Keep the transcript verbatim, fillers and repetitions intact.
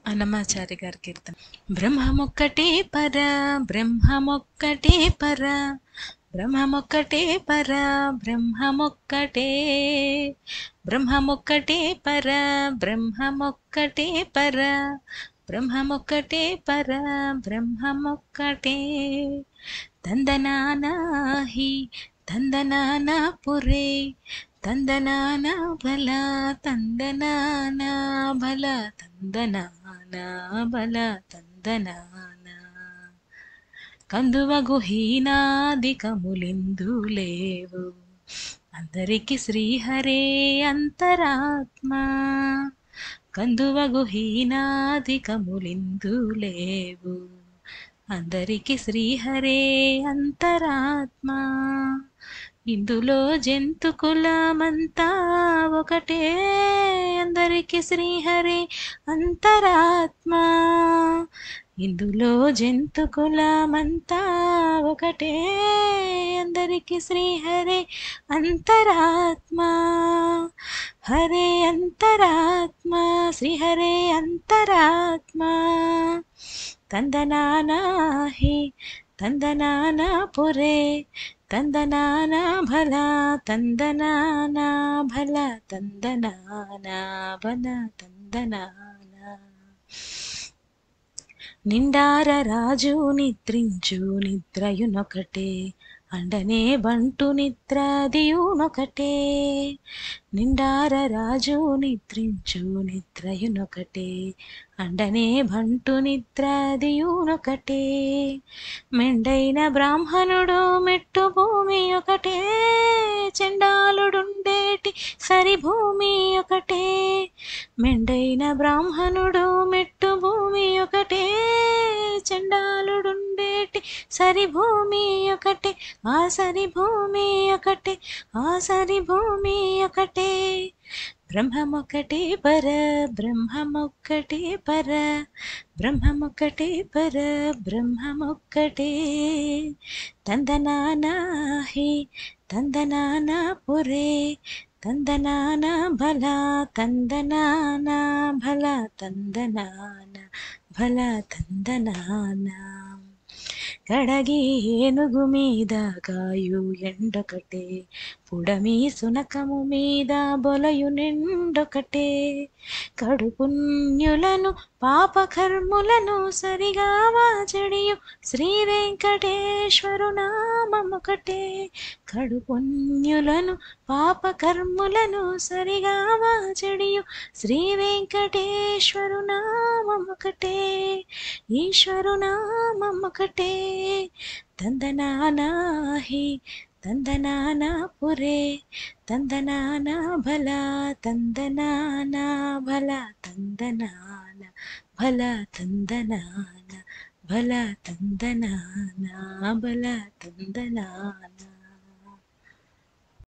అన్నమాచారి గారి కీర్తన. బ్రహ్మమొక్కటే పర బ్రహ్మమొక్కటే పర బ్రహ్మమొక్కటే పర బ్రహ్మమొక్కటే బ్రహ్మమొక్కటే పర బ్రహ్మమొక్కటే పర బ్రహ్మమొక్కటే పర బ్రహ్మమొక్కటే తందనానాహి తందనాన పురే తందనాన బల తందనాన బల తందనాన బల తందనాన కందువగు హీనాదికములిందు లేవు అందరికి శ్రీహరే అంతరాత్మ కందువగు హీనాదికములిందు లేవు అందరికి శ్రీహరే అంతరాత్మ ఇందులో జంతు కులమంతా ఒకటే అందరికి శ్రీహరే అంతరాత్మ ఇందులో జంతు కులమంతా ఒకటే అందరికి శ్రీహరే అంతరాత్మ హరే అంతరాత్మ శ్రీహరే అంతరాత్మ తందనానాహి తందనాన పురే తందనాన భల తందనాన భల తందనాన భల తందనాన నిండార రాజు నిద్రించు నిద్రయునొకటే అండనే బంటు నిద్రాదియునొకటే నిండార రాజు నిద్రించు నిద్రయునొకటే అండనే బంటు నిద్రాదియునొకటే మెండైన బ్రాహ్మణుడు మెట్టు భూమి ఒకటే చండాలుడుండేటి సరి భూమి ఒకటే మెండైన బ్రాహ్మణుడు మెట్టు భూమి ఒకటే చండాలుడుండేటి సరి భూమి ఒకటే ఆ సరి భూమి ఒకటే ఆ సరి భూమి ఒకటే బ్రహ్మమొక్కటే పర బ్రహ్మమొక్కటే పర బ్రహ్మమొక్కటే పర బ్రహ్మమొక్కటే తందనానాహి తందనాన పురే తందనాన బల తందనాన బల తందనాన బల తందనాన కడగి ఏనుగు మీద కాయు ఎండొకటే పుడమి సునకము మీద బొలయు నిండొకటే కడు పుణ్యులను పాపకర్ములను సరిగా వాచడియు శ్రీ వెంకటేశ్వరు నామముకటే కడు పుణ్యులను పాపకర్ములను సరిగా వాచడియు శ్రీ వెంకటేశ్వరు నామముకటే ఈశ్వరు నామముకటే తందనానాహి తందనాన పురే తందనాన బల తందనాన బల తందనాన బల తందనాన బల తందనాన బల తందనాన